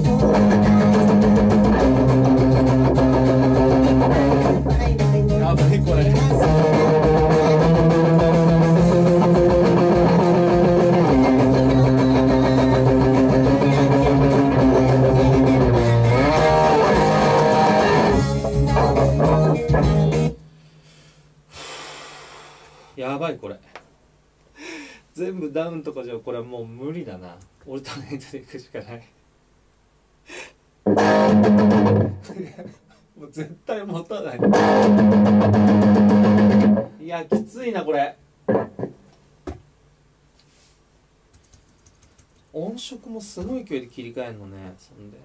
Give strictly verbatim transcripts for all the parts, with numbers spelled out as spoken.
やばいこれ。やばいこれ。全部ダウンとかじゃこれはもう無理だな。オルタネートでいくしかない。もう絶対持たない。いやきついなこれ。音色もすごい勢いで切り替えるのね。そんで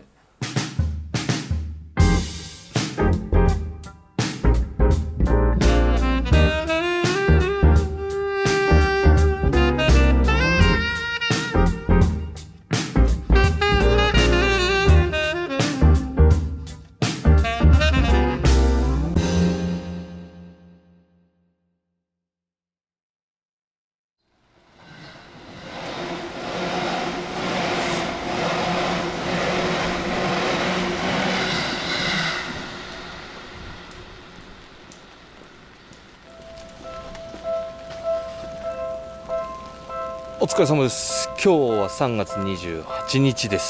お疲れ様です。今日はさんがつにじゅうはちにちです。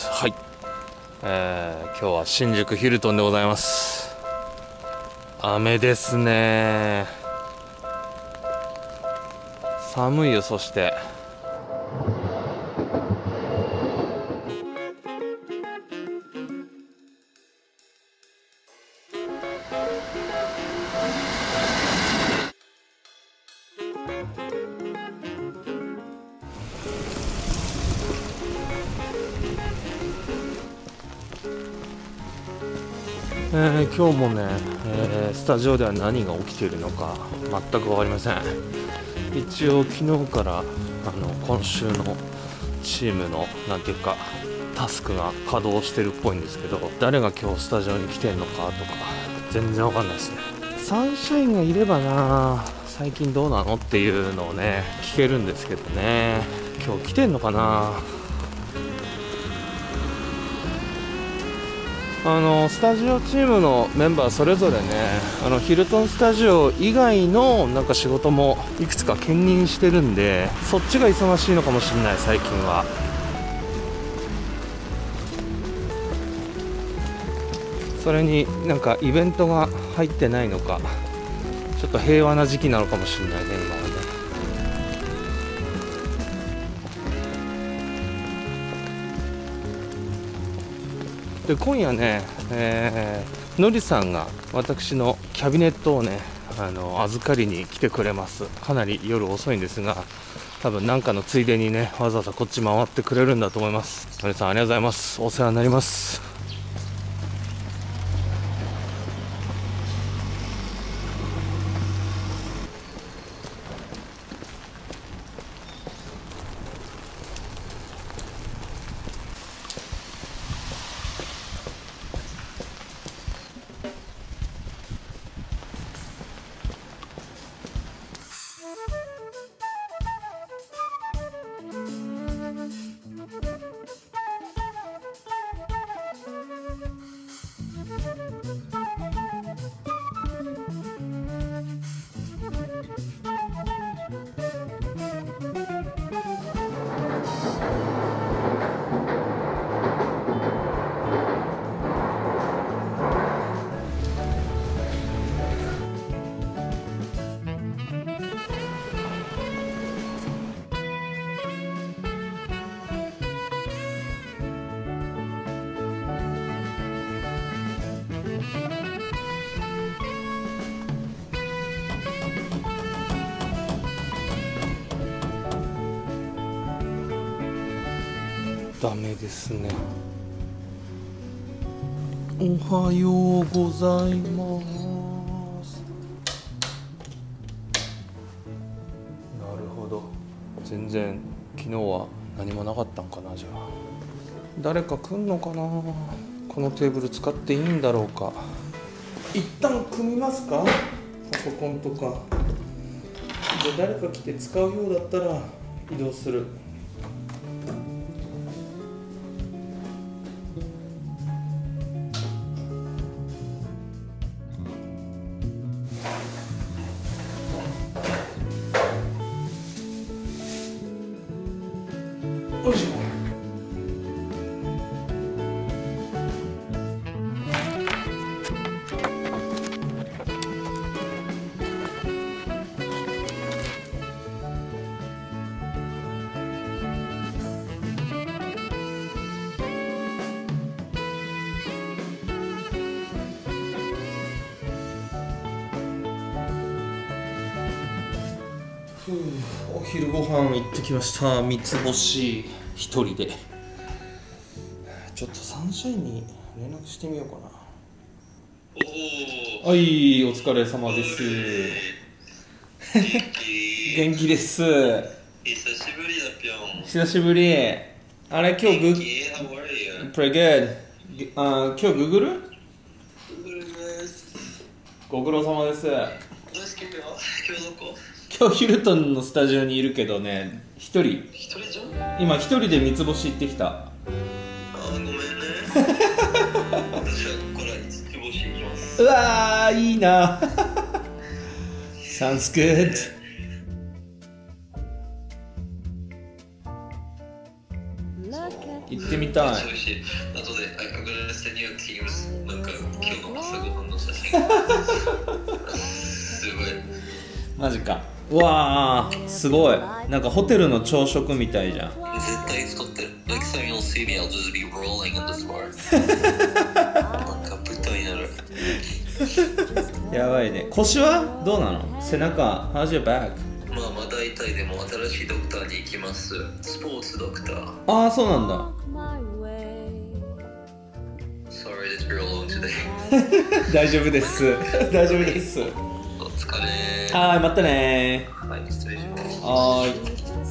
はい、えー、今日は新宿ヒルトンでございます。雨ですね。寒いよ。そしてえー、今日もね、えー、スタジオでは何が起きているのか全く分かりません。一応昨日からあの今週のチームのなんていうかタスクが稼働してるっぽいんですけど、誰が今日スタジオに来てるのかとか全然分かんないですね。サンシャインがいればな、最近どうなのっていうのをね聞けるんですけどね。今日来てんのかな。あのスタジオチームのメンバーそれぞれね、あのヒルトンスタジオ以外のなんか仕事もいくつか兼任してるんで、そっちが忙しいのかもしれない最近は。それになんかイベントが入ってないのか、ちょっと平和な時期なのかもしれないね今はね。で今夜ね、えー、のりさんが私のキャビネットをねあの預かりに来てくれます。かなり夜遅いんですが、多分なんかのついでにねわざわざこっち回ってくれるんだと思います。のりさんありがとうございます。お世話になります。ダメですね。おはようございます。なるほど。全然昨日は何もなかったんかな。じゃあ誰か来んのかな。このテーブル使っていいんだろうか。一旦組みますか、パソコンとか。で誰か来て使うようだったら移動する。 ふう、お昼ご飯行ってきました。三つ星一人で。ちょっとサンシャインに連絡してみようかな。おお、はい、お疲れ様です。元気です。 久しぶりだぴょん。 久しぶり。あれ、今日グー Pretty good。あ、今日グーグル？グーグルです。 ご苦労様です。 どうですか？今日どこ？ 今日ヒルトンのスタジオにいるけどね、一人。 一人じゃん？ 今一人で三つ星行ってきた。 あー、ごめんね。私はこれ五つ星行きます。 うわー、いいな。Sounds good。行ってみたい。 後で、I'm gonna send you a Teams なんか今日の朝ごはんの写真。すごい。 マジか。うわー、すごい。なんかホテルの朝食みたいじゃん。 絶対太ってる。Next time you'll see me, I'll just be rolling in the floor。なんか豚になる。 やばいね。腰はどうなの？背中、How's your back？ まあまあ大体でも新しいドクターに行きます。スポーツドクター。 ああ、そうなんだ。 Sorry, it's real long today. 大丈夫です。大丈夫です。 お疲れ。 はい、またね。 はい、失礼します。 はーい。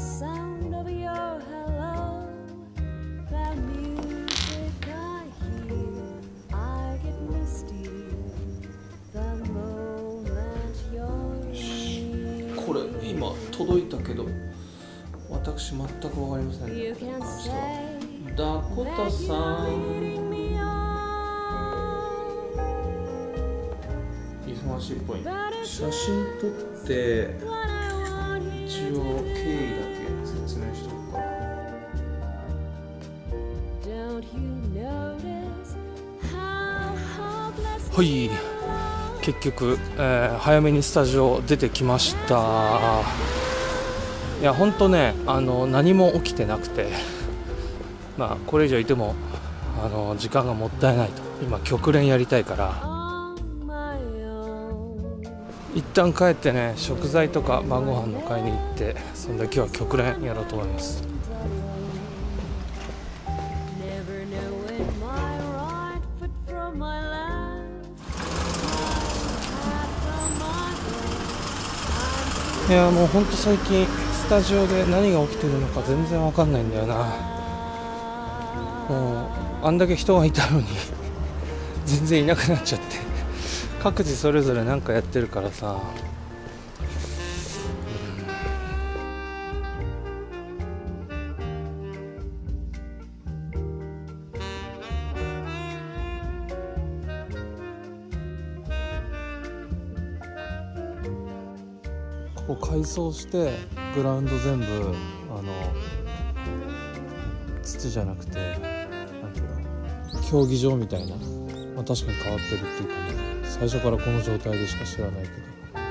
これ今届いたけど、私全く分かりませんね。ダコタさん、忙しいっぽい。写真撮って一応経緯だけ説明しとくか。はい、結局、えー、早めにスタジオ出てきました。いや、ほんとね、あの何も起きてなくて、まあこれ以上いてもあの時間がもったいないと。今極練やりたいから、一旦帰ってね、食材とか晩ご飯の買いに行って、そんで今日は極練やろうと思います。いや、もうほんと最近スタジオで何が起きてるのか全然わかんないんだよな。もうあんだけ人がいたのに全然いなくなっちゃって、各自それぞれ何かやってるからさ、ここ改装してグラウンド全部あの土じゃなくて、なんていうの、競技場みたいな、まあ、確かに変わってるっていうかね、最初からこの状態でしか知らないけど。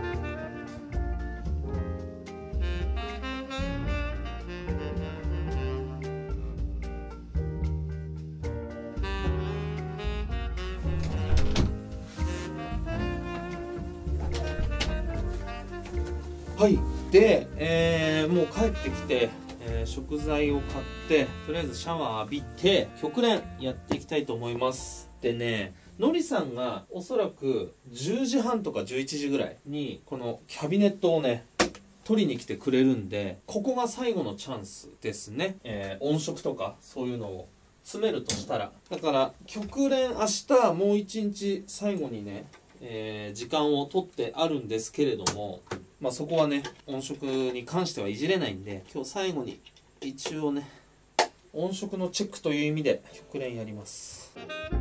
はい、で、えー、もう帰ってきて、えー、食材を買ってとりあえずシャワー浴びて極練やっていきたいと思います。でね、のりさんがおそらくじゅうじはんとかじゅういちじぐらいにこのキャビネットをね取りに来てくれるんで、ここが最後のチャンスですね。えー、音色とかそういうのを詰めるとしたら、だから極練明日もう一日最後にね、えー、時間を取ってあるんですけれども、まあそこはね、音色に関してはいじれないんで、今日最後に一応ね、音色のチェックという意味で極練やります。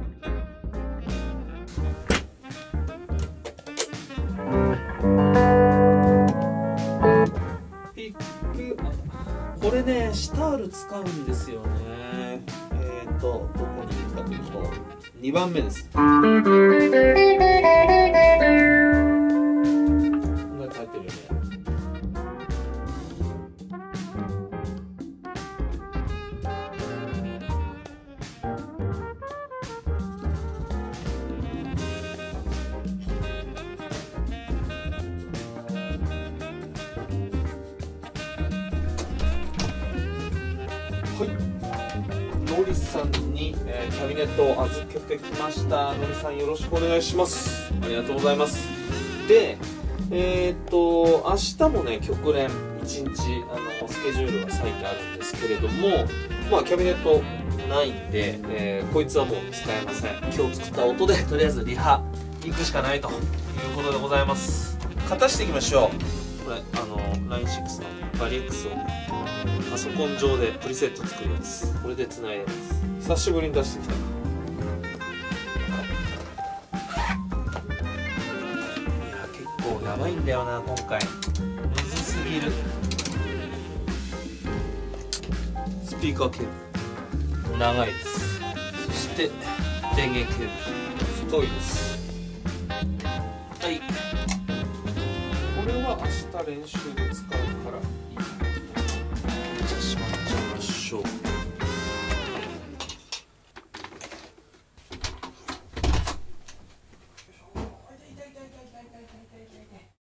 ピック、これね、シタール使うんですよね。えーと、どこにいるかというと、にばんめです。 リスさんに、えー、キャビネットを預けてきました。のりさんよろしくお願いします。ありがとうございます。で、えー、っと明日もね極練いちにちあのスケジュールが割いてあるんですけれども、まあキャビネットないんで、えー、こいつはもう使えません。今日作った音でとりあえずリハ行くしかないということでございます。勝たしていきましょう。これあの ラインシックス のバリエックスをパソコン上でプリセット作るやつ、これでつないでます。久しぶりに出してきた。いや結構やばいんだよな今回。むずすぎる。スピーカーケーブル長いです。そして電源ケーブル太いです。はい、これは明日練習で使う